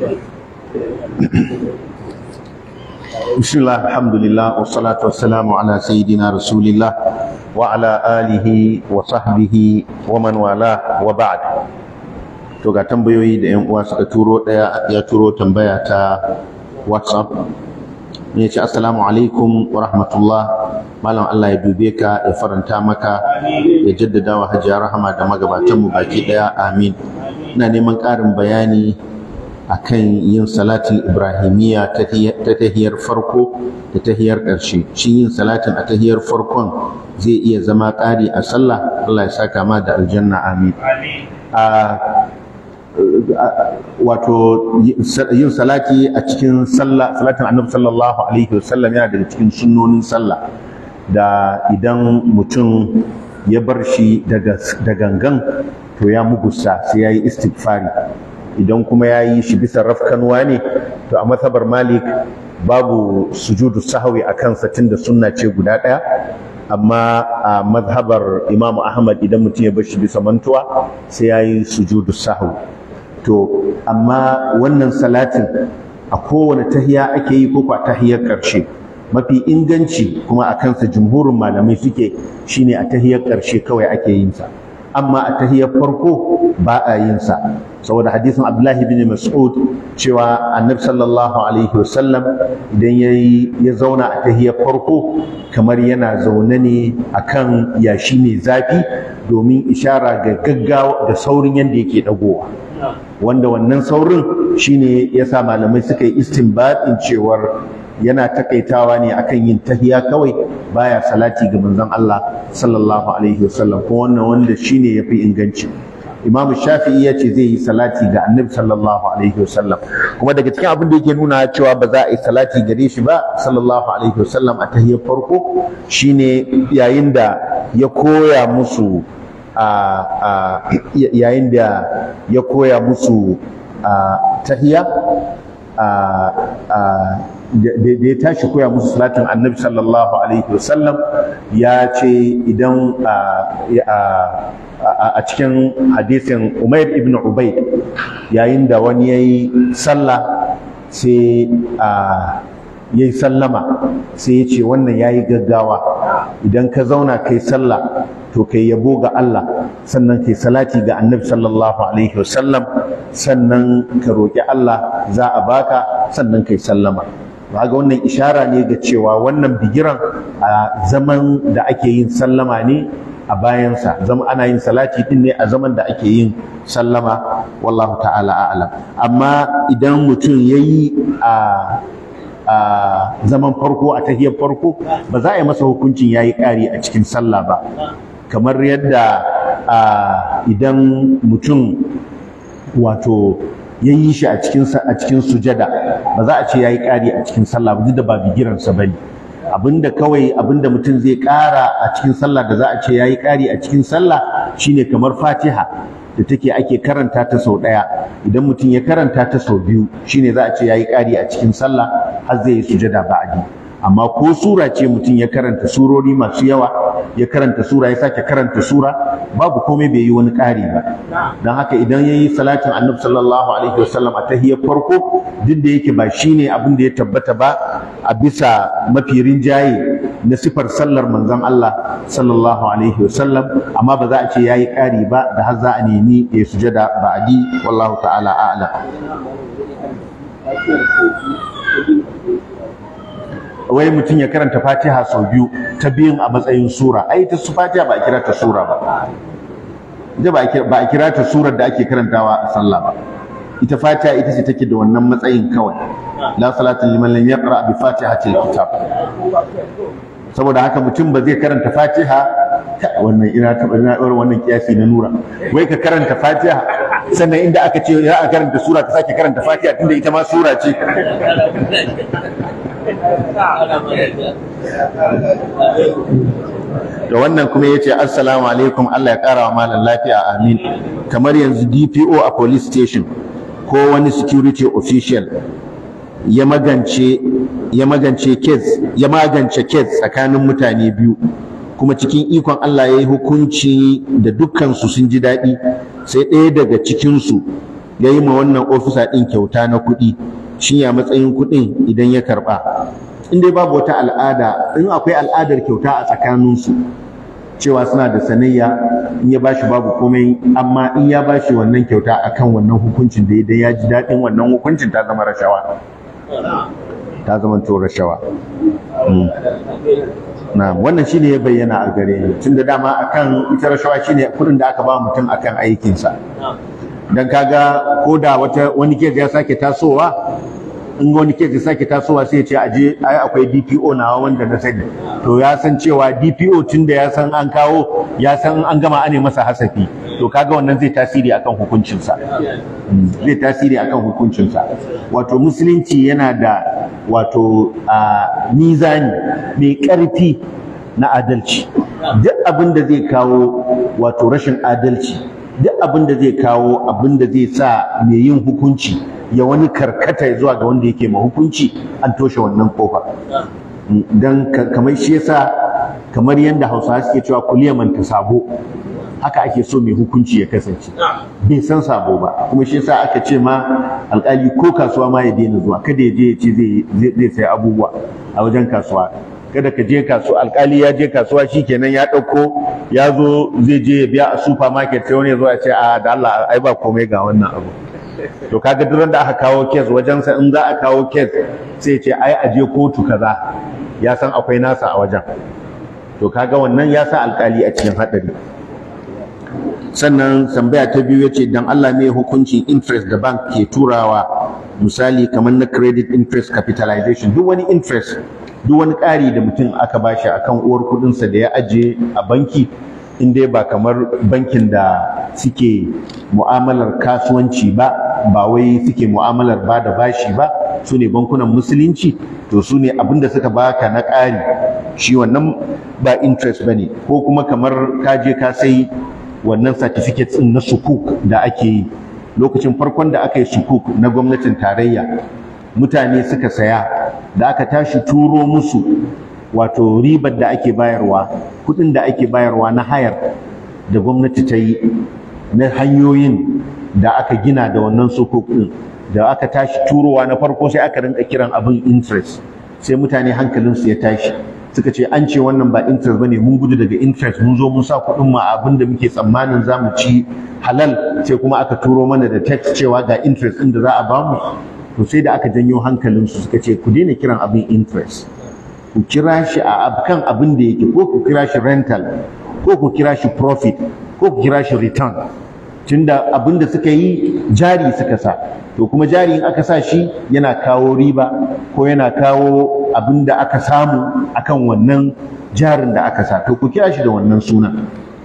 Bismillah, alhamdulillah, wassalatu wassalamu ala sayyidina rasulillah wa ala alihi wa sahbihi wa man wala wa ba'd. To ga tambayoyi da yan uwa suka turo, daya ya turo tambaya ta WhatsApp. Ne ce assalamu alaikum wa rahmatullah, malam Allah ya dube ka, ya faranta maka, ya jaddada wa Hajiya Rahama da magabatan mu baki daya, amin. Ina neman ƙarin bayani akan yin salatin ibrahimiyya ta tahiyar farko da tahiyar ƙarshe. Shin yin salatin a tahiyar farkon zai iya zama ƙari a sallah? Allah ya saka ma da aljanna, amin. Wato yin salati a cikin sallah, salatin annabi sallallahu alaihi wasallam yana daga cikin sunnonin sallah da idan mutum ya bar shi da gangan to ya mugusta sai yayi istighfari. Idan kuma ya yi shi bisa rafkanwa ne, to a mazhabar Malik babu sujudu sahwi a kansa tunda sunna ce guda ɗaya, amma a mazhabar Imam Ahmad idan mutum ya bar shi bisa mantuwa sai ya yi sujudu sahwi. To amma wannan salatin a kowane tahiya ake yi ko a tahiyar ƙarshe? Mafi inganci kuma a kansa jumhurin malamai suke shine a tahiyar ƙarshe kawai ake yin sa, amma a tahiyar farko ba a yin sa, saboda hadisin Abdullahi bin Mas'ud cewa Annabi sallallahu alaihi wasallam idan ya zauna a tahiyar farko kamar yana zaune ne akan yashi mai zafi, domin ishara ga gaggawa da saurin yanda yake dagowa, wanda wannan saurin shine yasa malamai suka yi istinbatin cewar yana takaitawa ne akan yin tahiya kawai, baya salati ga manzon Allah sallallahu alaihi wasallam, ko wannan wanda shine yafi inganci. Imam Shafi'i ya ce zai yi salati ga Annabi sallallahu alaihi wasallam, kuma daga cikin abin da yake nuna cewa ba za a yi salati gare shi ba sallallahu alaihi wasallam a tahiyar farko shine yayin da ya koya musu tahiya da ya tashi koya musu salatin Annabi sallallahu alaihi wasallam, ya ce idan a cikin hadisin Umair ibn Ubayd, yayin da wani yayi sallah sai yayi sallama sai ya ce wannan yayi gaggawa, idan ka zauna kai sallah to kai yabo ga Allah, sannan kai salati ga Annabi sallallahu alaihi wasallam, sannan ka roki Allah za a baka, sannan kai sallama. Kaga wannan ishara ne ga cewa wannan bigiran a zaman da ake yin sallama ne a bayansa, zama ana yin salati din ne a zaman da ake yin sallama, wallahu ta'ala a'lam. Amma idan mutum yayi a zaman farko, a tahiyar farko, ba za a yi masa hukuncin yayi ƙari a cikin sallah ba, kamar yadda idan mutum wato ya yi shi a cikin sujada, ba za a ce ya yi ƙari a cikin sallah ba, duk da ba bigiransa ba ne. Abinda mutum zai ƙara a cikin sallah da za a ce ya yi ƙari a cikin sallah shine kamar Fatiha da ake karanta ta sau ɗaya, idan mutum ya karanta ta sau biyu shine za a ce ya yi ƙari a cikin sallah har zai yi sujada ba'adi. Amma ko sura ce mutum ya karanta surori masu yawa, ya karanta sura ya sake karanta sura, babu komai, bai yi wani ƙari ba. Don haka idan ya yi salatin Annabi sallallahu alaihi wasallam a tahiyar farko, duk da yake ba shine abin da ya tabbata ba a bisa mafi rinjaye na sifar sallar manzon Allah sallallahu alaihi wasallam, amma ba za a ce yayi ƙari ba da har za a nemi ya sujada ba'di, wallahu ta'ala a'lam. Wai mutum ya karanta Fatiha sau biyu, ta biyun a matsayin sura. Ai ta Fatiha ba a kira ta sura ba, ita ba a kira ta surar da ake karantawa a sallah ba. Ita Fatiha ita ce take da wannan matsayin kawai. La salata liman lam yaqra bi fatihatil kitab. Saboda haka mutum ba zai karanta Fatiha, wannan ina ɗaura wannan kiyasi na Nura, wai ka karanta Fatiha sannan inda aka ce za a karanta sura ka sake karanta Fatiha tunda ita ma sura ce. Da wannan kuma yace assalamu alaikum, Allah ya kara wa malam lafiya, amin. Kamar yanzu DPO a police station ko wani security official ya magance case tsakanin mutane biyu, kuma cikin ikon Allah ya yi hukunci da dukkansu sun ji daɗi, sai ɗaya daga cikinsu ya yi ma wannan ofisa ɗin kyauta na kuɗi, shi ya matsayin kuɗin idan ya karɓa. In dai babu wata al'ada, in akwai al'adar kyauta a tsakaninsu cewa suna da sanayya, in ya bashi babu komai, amma in ya bashi wannan kyauta akan wannan hukuncin da idan ya ji daɗin wannan hukuncin ta zama rashawa, ta zama to rashawa. Na wannan shine ya bayyana a gare ni, tun da dama akan ita rashawa shine kuɗin da aka ba mutum akan aikinsa. Dan kaga ko da wani kes ya sake tasowa, in wani kes ya sake tasowa sai ya ce aje ai akwai DPO nawa wanda na sani, to ya san cewa DPO tunda ya san an kawo, ya san an gama ane masa hasafi, to kaga wannan zai tasiri akan hukuncinsa, zai tasiri akan hukuncinsa. Wato musulunci yana da wato mizani mai ƙarfi na adalci. Duk abin da zai kawo wato rashin adalci, duk abin da zai kawo abin da zai sa mai yin hukunci ya wani karkata zuwa ga wanda yake ma hukunci, an toshe wannan kofa. Dan kamar shi yasa, kamar yadda Hausawa suke cewa kuliya manta sabo, haka ake so mai hukunci ya kasance, bai san sabo ba. Kuma shi yasa aka ce ma alƙali ko kasuwa ma ya daina zuwa, kada ya je ya ce zai sai abubuwa a wajen kasuwa. Kada ka je kasuwa, alƙali ya je kasuwa shikenan ya ɗauko ya zo zai je ya biya a supermarket, sai wani ya zo ya ce a da Allah ai ba komai ga wannan abu. To kaga duk da aka kawo kes wajensa, in za a kawo kes sai ce ai aje kotu kaza, ya san akwai nasa a wajen. To kaga wannan ya sa alƙali a cikin haɗari. Sannan tambaya ta biyu yace dan Allah ne hukuncin interest da bank ke turawa, misali kamar na credit interest capitalization, duk wani interest, duk wani ƙari da mutum aka bashi akan uwar kuɗinsa da ya aje a banki, in dai ba kamar bankin da suke mu'amalar kasuwanci ba wai suke mu'amalar ba da bashi ba, su ne bankunan musulunci, to su ne abinda suka baka na ƙari, shi wannan ba interest bane. Ko kuma kamar ka je ka sai wannan certificates ɗin na sukuk da ake yi, lokacin farkon da aka yi sukuk na gwamnatin tarayya, mutane suka saya, da aka tashi turo musu wato ribar da ake bayarwa, kuɗin da ake bayarwa na hayar da gwamnati ta yi na hanyoyin da aka gina da wannan sukuk ɗin, da aka tashi turowa na farko sai aka rinka kiran abin interest, sai mutane hankalinsu ya tashi, suka ce an ce wannan ba interest bane, mun gudu daga interest, mun zo mun sa kuɗin mu abin da muke tsammanin za mu ci halal, sai kuma aka turo mana da text cewa ga interest ɗin da za a bamu. To sai da aka janyo hankalinsu suka ce ku daina kiran abin interest, ku kira shi a kan abin da yake, ko ku kira shi rental, ko ku kira shi profit, ko ku kira shi return, tunda abin da suka yi jari suka sa. To kuma jari in aka sa shi yana kawo riba, ko yana kawo abin da aka samu akan wannan jarin da aka sa, to ku kira shi da wannan suna.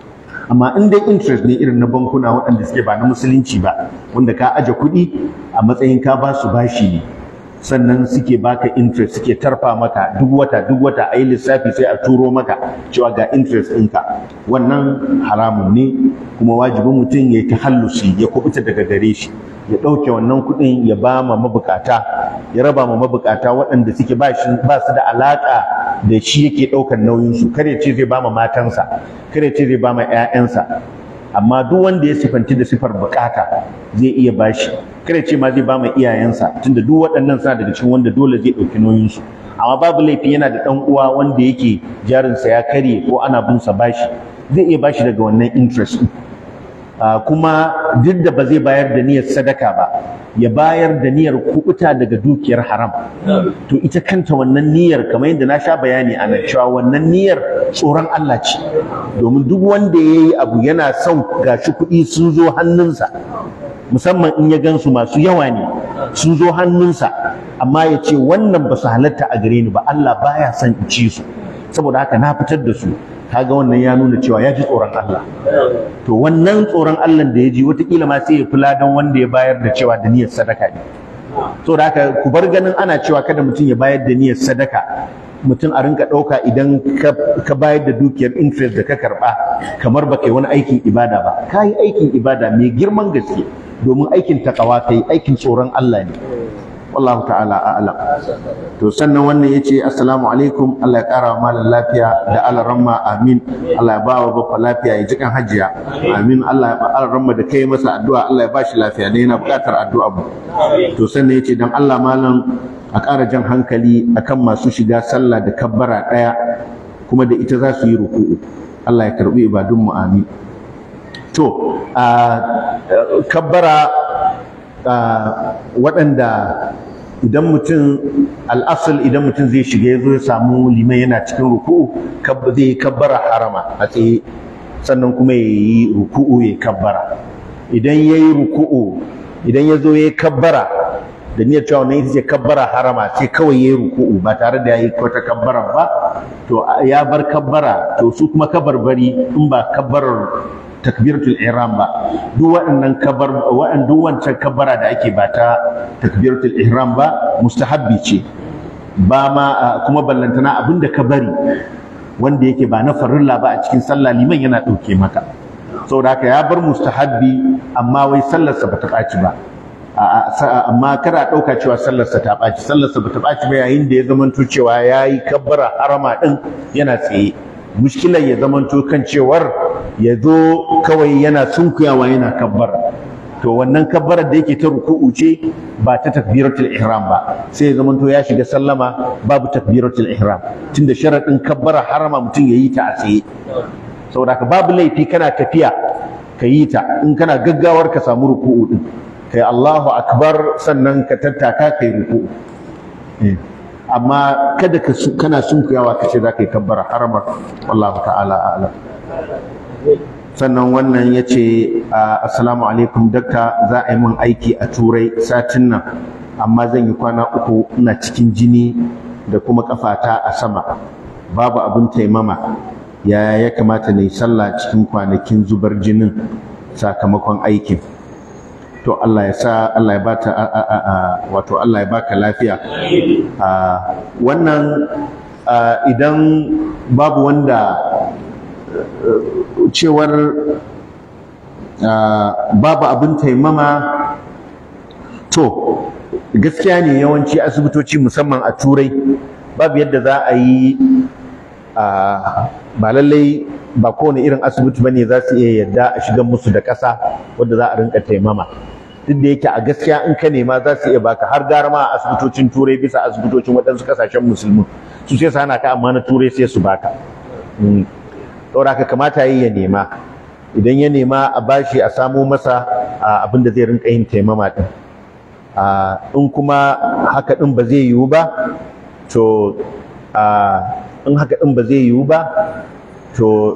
Amma in dai interest ne irin na bankuna waɗanda suke ba na musulunci ba, wanda ka aje kuɗi a matsayin ka ba su bashi ne, sannan suke baka interest, suke tarfa maka duk wata a yi lissafi sai a turo maka cewa ga interest ɗinka, wannan haramun ne. Kuma wajibin mutum ya yi tahallusi, ya kubuta daga gare shi, ya ɗauke wannan kuɗin ya ba ma mabukata, ya raba ma mabukata waɗanda suke ba su da alaƙa da shi yake ɗaukar nauyinsu. Kare ce zai ba ma matansa, kare ce zai ba ma 'ya'yansa, amma duk wanda ya sifanci da sifar bukata zai iya bashi. Kare ce ma zai ba ma iyayensa, tunda duk waɗannan suna daga cikin wanda dole zai ɗauki nauyinsu. Amma babu laifi yana da ɗan uwa wanda yake jarinsa ya karye ko ana bin sa bashi, zai iya bashi daga wannan interest ɗin. Kuma duk da ba zai bayar da niyyar sadaka ba, ya bayar da niyyar kubuta daga dukiyar haram. To ita kanta wannan niyyar, kamar yadda na sha bayani a nan cewa wannan niyyar tsoron Allah ce, domin duk wanda ya yi abu yana son gashi kuɗi sun zo hannunsa, musamman in ya gansu masu yawa ne sun zo hannunsa, amma ya ce wannan ba su halatta a gare ni ba, Allah baya son in ci su, saboda haka na fitar da su. Kaga wannan ya nuna cewa ya ji tsoron Allah. To wannan tsoron Allah da ya ji, wataƙila ma sai ya fi ladan wanda ya bayar da cewa da niyyar sadaka ne. So da haka ku bar ganin ana cewa kada mutum ya bayar da niyyar sadaka, mutum a rinka ɗauka idan ka bayar da dukiyar interest da ka karɓa kamar ba kai wani aikin ibada ba. Ka yi aikin ibada mai girman gaske, domin aikin takawa kai, aikin tsoron Allah ne. wallahu ta'ala a'lam. To sannan wannan yace assalamu alaikum, Allah ya kara wa malam lafiya da alaramma, amin. Allah ya ba wa babba lafiya ya jikan hajiya, amin. Allah ya ba alaramma da kai masa addu'a, Allah ya ba shi lafiya ne, yana buƙatar addu'a mu. To sannan yace dan Allah malam a ƙara jan hankali akan masu shiga sallah da kabbara ɗaya kuma da ita za su yi ruku'u. Allah ya karbi ibadun mu, amin. To kabbara waɗanda idan mutum al'asul idan mutum zai shiga ya zo ya samu liman yana cikin ruku'u zai kabbara harama a tsaye, sannan kuma ya yi ruku'u ya kabbara. Idan ya yi ruku'u, idan ya zo ya yi kabbara da niyyar cewa wannan ita ce kabbara harama, sai kawai ya yi ruku'u ba tare da ya yi wata kabbara ba, to ya bar kabbara. To su kuma kabarbari in ba kabbarar takbiratul ihram ba, duk waɗannan duk wancan kabbara da ake ba ta takbiratul ihram ba mustahabbi ce, ba ma kuma ballantana abinda ka bari wanda yake ba na farilla ba a cikin sallah liman yana ɗauke maka, saboda haka ya bar mustahabbi amma wai sallarsa bata ɓaci ba. Amma kada a ɗauka cewa sallarsa ta ɓaci, sallarsa bata ɓaci ba yayin da ya zamanto cewa ya yi kabbara harama ɗin yana tsaye. Mushkilar ya zamanto kan cewar ya zo kawai yana sunkuyawa yana kabbara, to wannan kabbarar da yake ta ruku'u ce ba ta takbiratul ihram ba, sai ya zamanto ya shiga sallama babu takbiratul ihram, tunda sharadin kabbara harama mutum ya yi ta a tsaye. Saboda haka babu laifi kana tafiya ka yi ta, in kana gaggawar ka samu ruku'u din kai Allahu akbar sannan ka tattaka kai ruku'u, amma kada kana sunkuyawa ka ce za ka yi kabbara haramar, wallahu ta'ala a'lam. Sannan wannan ya ce assalamu alaikum dakta, za a yi min aiki a turai satin nan, amma zan yi kwana 3 ina cikin jini da kuma kafata a sama, babu abin taimama, ya kamata na yi sallah cikin kwanakin zubar jinin sakamakon aikin? To Allah ya sa Allah ya bata wato Allah ya baka lafiya. Wannan idan babu wanda cewar babu abin taimama, to gaskiya ne yawanci asibitoci musamman a turai babu yadda za a yi, ba lallai ba kowane irin asibiti bane za su iya yadda a shigan musu da ƙasa wadda za a rinka taimama, duk da yake a gaskiya in ka nema za su iya baka, har gara ma a asibitocin turai bisa asibitocin waɗansu ƙasashen musulmi, su sai su hana ka, amma na turai sai su baka. Saboda haka kamata yi ya nema, idan ya nema a bashi a samo masa abin da zai rinka yin taimama ɗin. In kuma haka ɗin ba zai yiwu ba, to in haka ɗin ba zai yiwu ba, to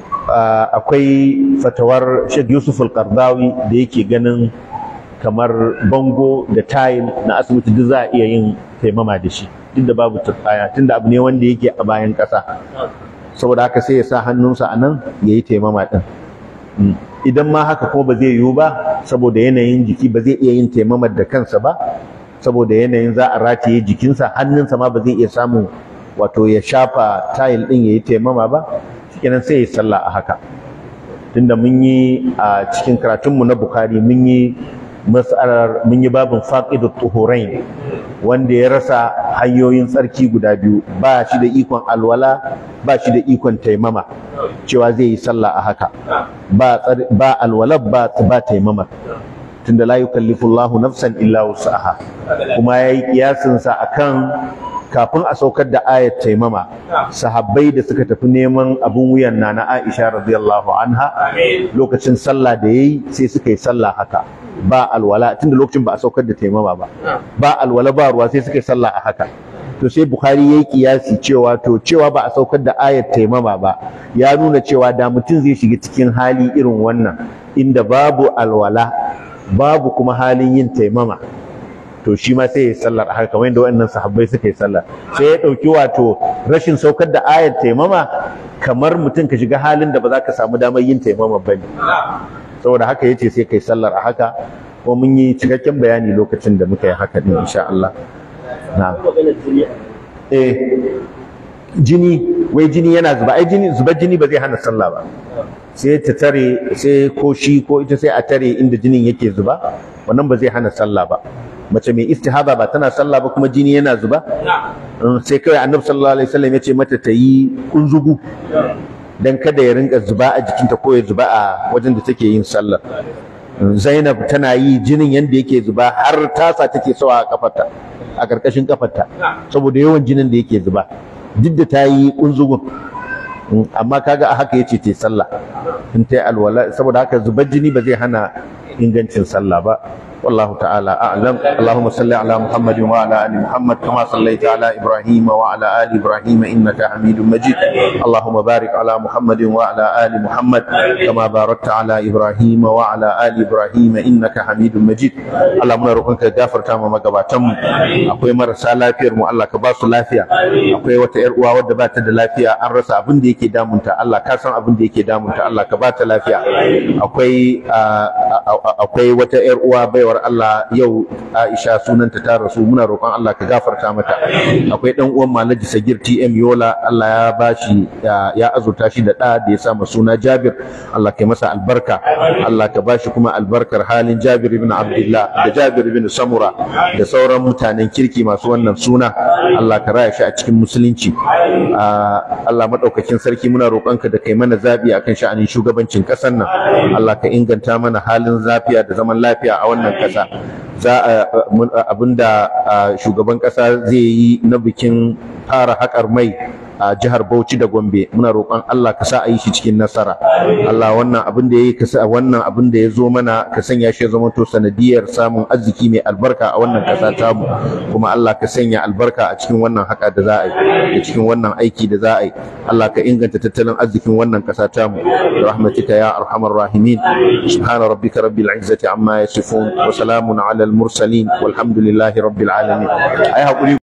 akwai fatawar Sheikh Yusuf Al-Qardawi da yake ganin kamar bango da tile na asibiti duk za a iya yin taimama da shi, duk da babu turbaya, tunda abu ne wanda yake a bayan ƙasa. Saboda haka sai ya sa hannunsa a nan ya yi taimama ɗin. Idan ma haka kuma ba zai yiwu ba, saboda yanayin jiki ba zai iya yin taimamar da kansa ba, saboda yanayin za a rataye jikinsa, hannunsa ma ba zai iya samu wato ya shafa tile ɗin ya yi taimama ba, shikenan sai ya sallah a haka. Tunda mun yi a cikin karatunmu na Bukhari mun yi babin faqidut tuhurain, wanda ya rasa hanyoyin tsarki guda biyu, ba shi da ikon alwala ba shi da ikon taimama, cewa zai yi sallah a haka, ba alwala ba taimama, tunda la yukallifu Allahu nafsan illa wus'aha. Kuma yayi kiyasin sa akan kafin a saukar da ayat taimama, sahabbai da suka tafi neman abun wuyan na Aisha radiyallahu anha, lokacin sallah da yayi sai suka yi sallah haka, ba alwala, tunda lokacin ba a saukar da taimama ba alwala ba ruwa, sai suka yi sallah a haka. To sai Bukhari yayi kiyasi cewa ba a saukar da ayat taimama ba ya nuna cewa da mutum zai shiga cikin hali irin wannan, inda babu alwala babu kuma halin yin taimama, to shi ma sai ya sallar haka kamar yadda waɗannan sahabbai suka yi sallar. Sai ya ɗauki wato rashin saukar da ayat taimama kamar mutum ka shiga halin da ba za ka samu damar yin taimama ba ne, saboda haka yace sai kai sallar a haka. Ko mun yi cikakken bayani lokacin da muka yi haka din insha Allah. Na'am. Jini, wai jini yana zuba, ai zubar jini ba zai hana sallah ba, sai ta tare, sai ko shi ko ita sai a tare inda jinin yake zuba, wannan ba zai hana sallah ba. mace mai istihaba ba tana sallah ba kuma jini yana zuba, sai kawai annabi sallallahu alaihi wasallam ya ce mata ta yi kunzugu dan kada ya rinka zuba a jikinta ko ya zuba a wajen da take yin sallah. Zainab tana yi jinin yanda yake zuba har tasa take sawa a kafarta, a karkashin kafarta, saboda yawan jinin da yake zuba, duk da ta yi kunzugun, amma kaga a haka yace ta yi sallah in ta yi alwala, saboda haka zubar jini ba zai hana ingancin sallah ba. والله تعالى أعلم. اللهم صل على محمد وعلى آل محمد كما صليت على إبراهيم وعلى آل إبراهيم إنك حميد مجيد. اللهم بارك على محمد وعلى آل محمد كما باركت على إبراهيم وعلى آل إبراهيم إنك حميد مجيد. اللهم نروقك غفر تام مغباتم. akwai marasa lafiyar mu Allah ka ba su lafiya, akwai wata yar uwa wadda ba ta da lafiya an rasa abin da yake damunta, Allah ka san abin da yake damunta, Allah ka ba ta lafiya. akwai wata yar uwa baiwa Allah yau Aisha sunanta ta rasu, muna roƙon Allah ka gafarta mata. Akwai dan uwan Malaji Sagir TM Yola, Allah ya bashi ya azurta shi da da ya sa masa suna Jabir, Allah ka masa albarka, Allah ka bashi kuma albarkar halin Jabir ibn Abdullah da Jabir ibn Samura da sauran mutanen kirki masu wannan suna, Allah ka raya shi a cikin musulunci. Allah madaukakin sarki muna roƙonka da kai mana zabi akan sha'anin shugabancin ƙasar nan, Allah ka inganta mana halin lafiya da zaman lafiya a wannan ƙasa. Abinda shugaban ƙasa zai yi na bikin fara haƙar mai a jihar Bauchi da Gombe, muna roƙon Allah ka sa a yi shi cikin nasara. Allah wannan abin da yayi ka sa wannan abin da ya zo mana ka sanya shi ya zama to sanadiyar samun arziki mai albarka a wannan ƙasa tamu, kuma Allah ka sanya albarka a cikin wannan haka da za a yi, da cikin wannan aiki da za a yi. Allah ka inganta tattalin arzikin wannan ƙasa tamu da rahmatika ya arhamar rahimin. Subhana rabbika rabbil izzati amma yasifun wa salamun alal mursalin walhamdulillahi rabbil alamin. Ai hakuri.